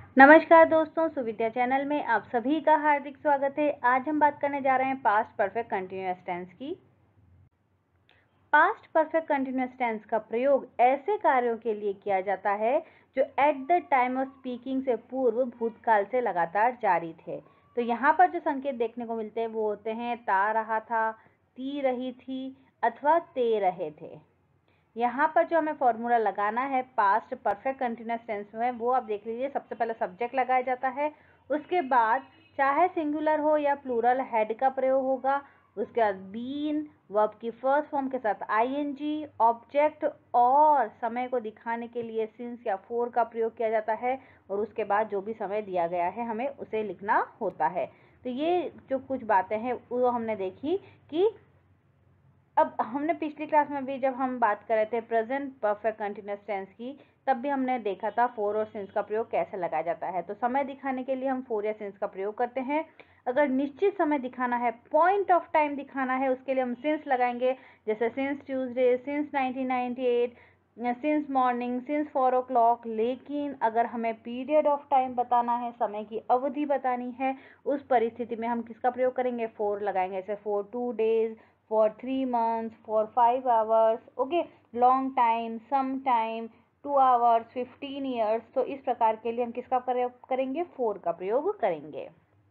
नमस्कार दोस्तों, सुविद्या चैनल में आप सभी का हार्दिक स्वागत है। आज हम बात करने जा रहे हैं पास्ट परफेक्ट कंटिन्यूअस टेंस की। पास्ट परफेक्ट कंटिन्यूअस टेंस का प्रयोग ऐसे कार्यों के लिए किया जाता है जो at the time of speaking से पूर्व भूतकाल से लगातार जारी थे। तो यहाँ पर जो संकेत देखने को मिलते हैं वो होते हैं ता रहा था, ती रही थी अथवा ते रहे थे। यहाँ पर जो हमें फॉर्मूला लगाना है पास्ट परफेक्ट कंटिन्यूअस टेंस में, वो आप देख लीजिए। सबसे पहले सब्जेक्ट लगाया जाता है, उसके बाद चाहे सिंगुलर हो या प्लूरल हेड का प्रयोग होगा। उसके बाद बीन वर्ब की फर्स्ट फॉर्म के साथ आईएनजी, ऑब्जेक्ट और समय को दिखाने के लिए सिंस या फोर का प्रयोग किया जाता है। और उसके बाद जो भी समय दिया गया है हमें उसे लिखना होता है। तो ये जो कुछ बातें हैं वो हमने देखी कि अब हमने पिछली क्लास में भी जब हम बात कर रहे थे प्रेजेंट परफेक्ट कंटिन्यूअस टेंस की, तब भी हमने देखा था फोर और सिंस का प्रयोग कैसे लगाया जाता है। तो समय दिखाने के लिए हम फोर या सिंस का प्रयोग करते हैं। अगर निश्चित समय दिखाना है, पॉइंट ऑफ टाइम दिखाना है, उसके लिए हम सिंस लगाएंगे। जैसे since Tuesday, since 1998, since morning, since 4 o'clock। लेकिन अगर हमें पीरियड ऑफ टाइम बताना है, समय की अवधि बतानी है, उस परिस्थिति में हम किसका प्रयोग करेंगे? फोर लगाएंगे। जैसे for 2 days, for 3 months, for 5 hours, okay, long time, some time, 2 hours, 15 years। तो इस प्रकार के लिए हम किसका प्रयोग करेंगे? फोर का प्रयोग करेंगे।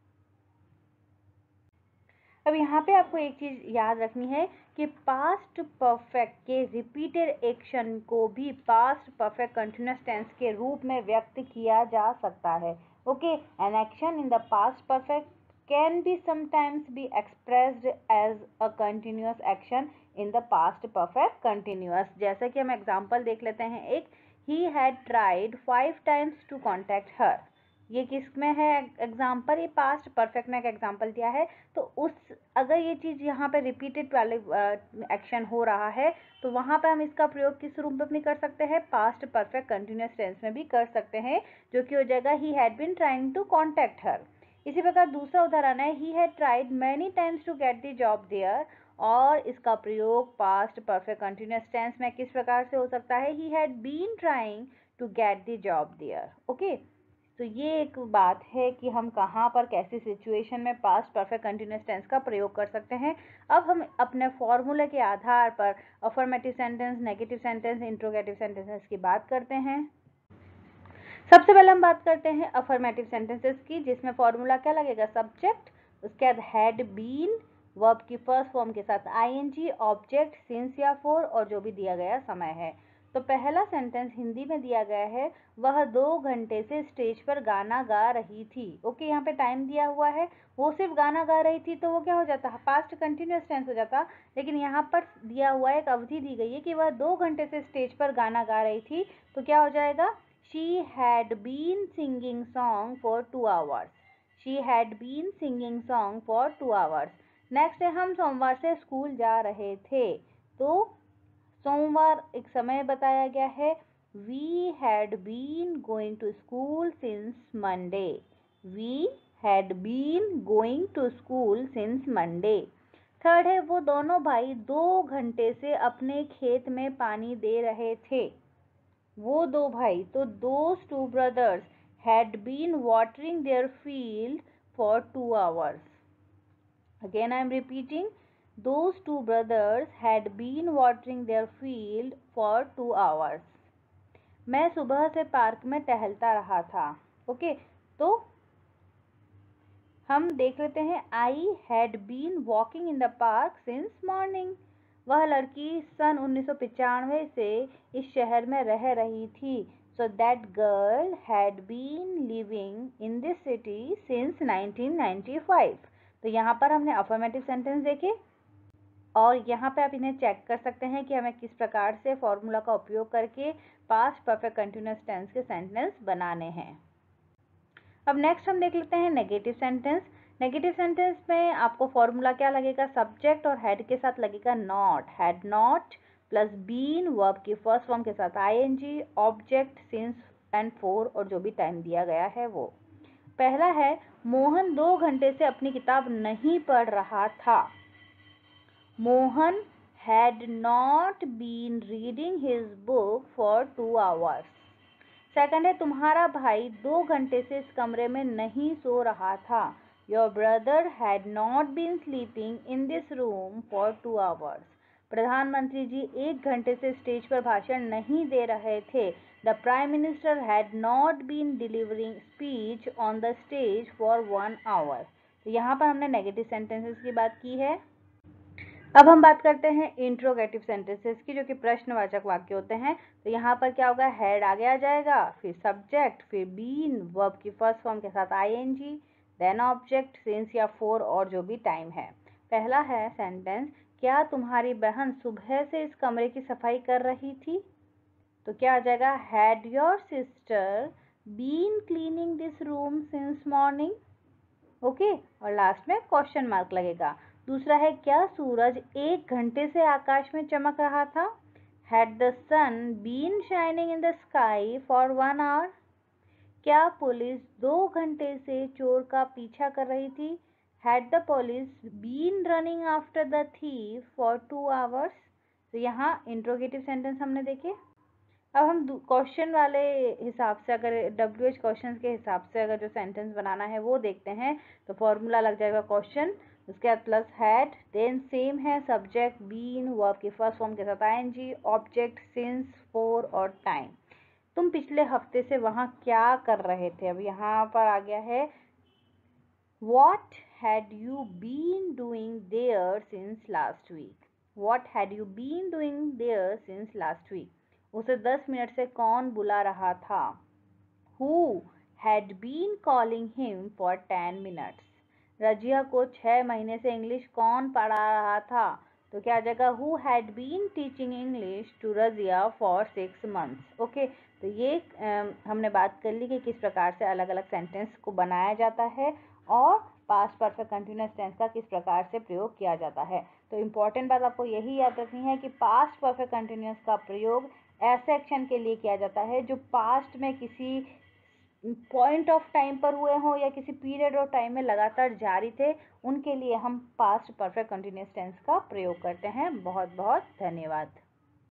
अब यहाँ पे आपको एक चीज याद रखनी है कि पास्ट परफेक्ट के रिपीटेड एक्शन को भी पास्ट परफेक्ट कंटिन्यूअस टेंस के रूप में व्यक्त किया जा सकता है। Okay, an action in the past perfect can be sometimes be expressed as a continuous action in the past perfect continuous। जैसे कि हम एग्जाम्पल देख लेते हैं एक, he had tried 5 times to contact her। ये किस में है एग्जाम्पल? ये पास्ट परफेक्ट में एक एग्जाम्पल दिया है। तो उस अगर ये चीज यहाँ पे रिपीटेड वाले एक्शन हो रहा है तो वहां पे हम इसका प्रयोग किस रूप में कर सकते हैं? पास्ट परफेक्ट कंटिन्यूअस टेंस में भी कर सकते हैं, जो कि हो जाएगा he had been trying to contact her। इसी प्रकार दूसरा उदाहरण है, he had tried many times to get the job there। और इसका प्रयोग पास्ट परफेक्ट कंटिन्यूअस टेंस में किस प्रकार से हो सकता है? he had been trying to get the job there। Okay, तो ये एक बात है कि हम कहाँ पर कैसी सिचुएशन में पास्ट परफेक्ट कंटिन्यूअस टेंस का प्रयोग कर सकते हैं। अब हम अपने फॉर्मूले के आधार पर affirmative sentence, negative sentence, interrogative sentences की बात करते हैं। सबसे पहले हम बात करते हैं अफर्मेटिव सेंटेंसेस की, जिसमें फॉर्मूला क्या लगेगा? सब्जेक्ट, उसके बाद हैड बीन, वर्ब की फर्स्ट फॉर्म के साथ आईएनजी, ऑब्जेक्ट सिंस या फोर और जो भी दिया गया समय है। तो पहला सेंटेंस हिंदी में दिया गया है, वह 2 घंटे से स्टेज पर गाना गा रही थी। ओके, यहाँ पे टाइम दिया हुआ है, वो सिर्फ गाना गा रही थी तो वो क्या हो जाता है? पास्ट कंटिन्यूअस टेंस हो जाता। लेकिन यहाँ पर दिया हुआ है, एक अवधि दी गई है कि वह 2 घंटे से स्टेज पर गाना गा रही थी, तो क्या हो जाएगा? She had been singing song for 2 hours। She had been singing song for 2 hours। Next है, हम सोमवार से स्कूल जा रहे थे। तो सोमवार एक समय बताया गया है, We had been going to school since Monday। We had been going to school since Monday। Third है, वो दोनों भाई 2 घंटे से अपने खेत में पानी दे रहे थे। वो दो भाई, तो those two brothers had been watering their field for 2 hours। Again I am repeating, those two brothers had been watering their field for 2 hours। मैं सुबह से पार्क में टहलता रहा था। ओके, तो हम देख लेते हैं, I had been walking in the park since morning। वह लड़की सन 1995 से इस शहर में रह रही थी। So that girl had been living in this city since 1995। तो यहाँ पर हमने अफर्मेटिव सेंटेंस देखे और यहाँ पे आप इन्हें चेक कर सकते हैं कि हमें किस प्रकार से फॉर्मूला का उपयोग करके पास्ट परफेक्ट कंटिन्यूअस टेंस के सेंटेंस बनाने हैं। अब नेक्स्ट हम देख लेते हैं नेगेटिव सेंटेंस। नेगेटिव सेंटेंस में आपको फॉर्मूला क्या लगेगा? सब्जेक्ट और हेड के साथ लगेगा not. Had not plus been, verb की फर्स्ट फॉर्म के साथ ING, object since and for और जो भी टाइम दिया गया है वो। पहला है, मोहन 2 घंटे से अपनी किताब नहीं पढ़ रहा था। Mohan had not been reading his book for 2 hours। Second है तुम्हारा भाई 2 घंटे से इस कमरे में नहीं सो रहा था। Your brother had not been sleeping in this room for 2 hours. प्रधानमंत्री जी 1 घंटे से स्टेज पर भाषण नहीं दे रहे थे। The prime minister had not been delivering speech on the stage for 1 hour. तो यहाँ पर हमने नेगेटिव सेंटेंसेस की बात की है। अब हम बात करते हैं इंट्रोगेटिव सेंटेंसेस की, जो कि प्रश्नवाचक वाक्य होते हैं। तो यहाँ पर क्या होगा, हैड आगे आ जाएगा, फिर सब्जेक्ट, फिर बीन, वर्ब की फर्स्ट फॉर्म के साथ आईएनजी, देन ऑब्जेक्ट, सिंस या फॉर और जो भी टाइम है। पहला है सेंटेंस, क्या तुम्हारी बहन सुबह से इस कमरे की सफाई कर रही थी? तो क्या आ जाएगा, had your sister been cleaning this room since morning. Okay, और लास्ट में क्वेश्चन मार्क लगेगा। दूसरा है, क्या सूरज 1 घंटे से आकाश में चमक रहा था? Had the sun been shining in the sky for 1 hour? क्या पुलिस 2 घंटे से चोर का पीछा कर रही थी? Had the police been running after the thief for 2 hours? तो यहाँ इंट्रोगेटिव सेंटेंस हमने देखे। अब हम क्वेश्चन वाले हिसाब से, अगर WH क्वेश्चन के हिसाब से अगर जो सेंटेंस बनाना है वो देखते हैं, तो फॉर्मूला लग जाएगा क्वेश्चन, उसके बाद प्लस हैड, देन सेम है सब्जेक्ट, बीन, वर्ब की फर्स्ट फॉर्म के साथ आईएनजी, ऑब्जेक्ट, सिंस, फॉर और टाइम। तुम पिछले हफ्ते से वहाँ क्या कर रहे थे? अब यहाँ पर आ गया है, What had you been doing there since last week? What had you been doing there since last week? उसे 10 मिनट से कौन बुला रहा था? Who had been calling him for 10 minutes? Razia को 6 महीने से इंग्लिश कौन पढ़ा रहा था? तो क्या आ जाएगा, Who had been teaching English to Razia for 6 months? Okay, तो ये हमने बात कर ली कि किस प्रकार से अलग अलग सेंटेंस को बनाया जाता है और पास्ट परफेक्ट कंटिन्यूअस टेंस का किस प्रकार से प्रयोग किया जाता है। तो इम्पॉर्टेंट बात आपको यही याद रखनी है कि पास्ट परफेक्ट कंटिन्यूअस का प्रयोग ऐसे एक्शन के लिए किया जाता है जो पास्ट में किसी पॉइंट ऑफ टाइम पर हुए हों या किसी पीरियड ऑफ टाइम में लगातार जारी थे, उनके लिए हम पास्ट परफेक्ट कंटिन्यूअस टेंस का प्रयोग करते हैं। बहुत बहुत धन्यवाद।